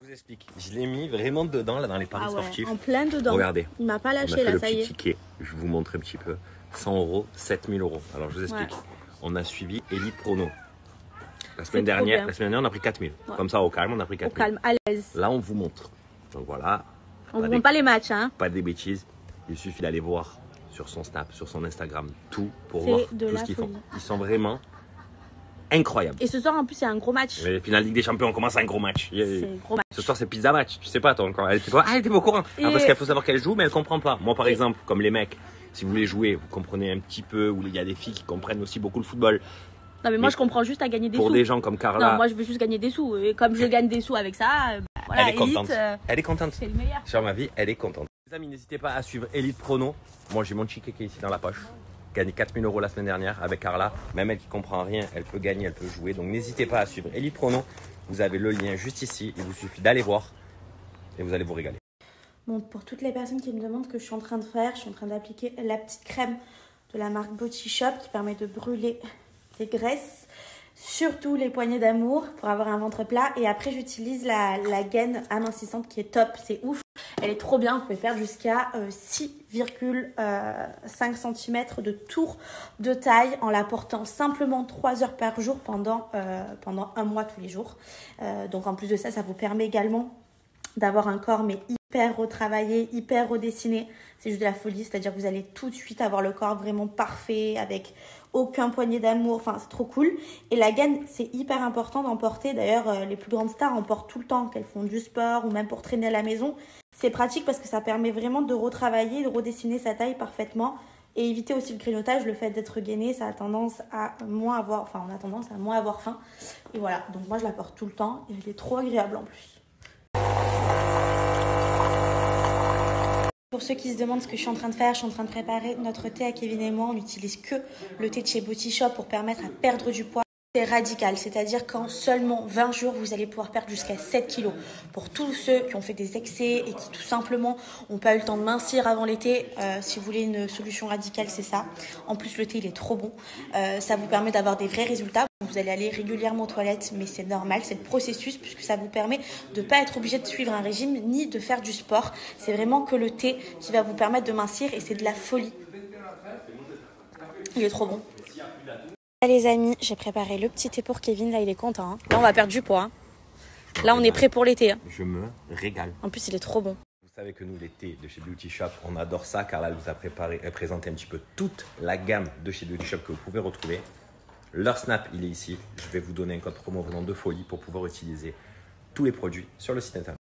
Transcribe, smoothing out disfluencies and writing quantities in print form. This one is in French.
Je vous explique. Je l'ai mis vraiment dedans, là, dans les paris sportifs. En plein dedans. Regardez. Il m'a pas lâché, on a fait là, ça y est. ticket. Je vous montre un petit peu. 100 euros, 7000 euros. Alors, je vous explique. On a suivi Elite Prono. La semaine dernière, on a pris 4000. Comme ça, au calme, on a pris 4000. Au calme, à l'aise. Là, on vous montre. Donc voilà. On ne vous montre pas les matchs, hein. Pas des bêtises. Il suffit d'aller voir sur son Snap, sur son Instagram, tout pour voir tout ce qu'ils font. Ils sont vraiment incroyables. Et ce soir, en plus, c'est un gros match. Mais finale Ligue des Champions, on commence un gros match. C'est un gros match. Ce soir, c'est pizza match. Tu sais pas, toi, encore. Elle était pas au courant. Parce qu'il faut savoir qu'elle joue, mais elle comprend pas. Moi, par exemple, comme les mecs, si vous voulez jouer, vous comprenez un petit peu, ou il y a des filles qui comprennent aussi beaucoup le football. Non, mais moi, je comprends juste à gagner des sous. Pour des gens comme Carla. Non, moi, je veux juste gagner des sous. Et comme je gagne des sous avec ça, voilà, elle est contente. Elle est contente. C'est le meilleur. Sur ma vie, elle est contente. Les amis, n'hésitez pas à suivre Elite Prono. Moi, j'ai mon ticket qui est ici dans la poche. Gagné 4000 euros la semaine dernière avec Carla. Même elle qui comprend rien, elle peut gagner, elle peut jouer. Donc, n'hésitez pas à suivre Elite Prono. Vous avez le lien juste ici. Il vous suffit d'aller voir et vous allez vous régaler. Bon, pour toutes les personnes qui me demandent ce que je suis en train de faire, je suis en train d'appliquer la petite crème de la marque Body Shop qui permet de brûler les graisses, surtout les poignées d'amour pour avoir un ventre plat. Et après, j'utilise la gaine amincissante qui est top, c'est ouf. Elle est trop bien, vous pouvez faire jusqu'à 6,5 cm de tour de taille en la portant simplement 3 heures par jour pendant un mois tous les jours. Donc en plus de ça, ça vous permet également d'avoir un corps mais hyper retravaillé, hyper redessiné. C'est juste de la folie, c'est-à-dire que vous allez tout de suite avoir le corps vraiment parfait, avec aucun poignet d'amour, enfin c'est trop cool. Et la gaine, c'est hyper important d'en porter. D'ailleurs, les plus grandes stars en portent tout le temps, qu'elles font du sport ou même pour traîner à la maison. C'est pratique parce que ça permet vraiment de retravailler, de redessiner sa taille parfaitement. Et éviter aussi le grignotage, le fait d'être gainé, ça a tendance à moins avoir, enfin on a tendance à moins avoir faim. Et voilà, donc moi je la porte tout le temps et elle est trop agréable en plus. Pour ceux qui se demandent ce que je suis en train de faire, je suis en train de préparer notre thé à Kevin et moi. On n'utilise que le thé de chez Body Shop pour permettre à perdre du poids. C'est radical, c'est-à-dire qu'en seulement 20 jours, vous allez pouvoir perdre jusqu'à 7 kilos. Pour tous ceux qui ont fait des excès et qui tout simplement n'ont pas eu le temps de mincir avant l'été, si vous voulez une solution radicale, c'est ça. En plus, le thé, il est trop bon. Ça vous permet d'avoir des vrais résultats. Vous allez aller régulièrement aux toilettes, mais c'est normal, c'est le processus puisque ça vous permet de ne pas être obligé de suivre un régime ni de faire du sport. C'est vraiment que le thé qui va vous permettre de mincir et c'est de la folie. Il est trop bon. Les amis, j'ai préparé le petit thé pour Kevin. Là, il est content. Hein. Là, on va perdre du poids. Hein. Là, on est prêt pour l'été. Hein. Je me régale. En plus, il est trop bon. Vous savez que nous, les thés de chez Beauty Shop, on adore ça car là, elle vous a présenté un petit peu toute la gamme de chez Beauty Shop que vous pouvez retrouver. Leur Snap, il est ici. Je vais vous donner un code promo vraiment de folie pour pouvoir utiliser tous les produits sur le site internet.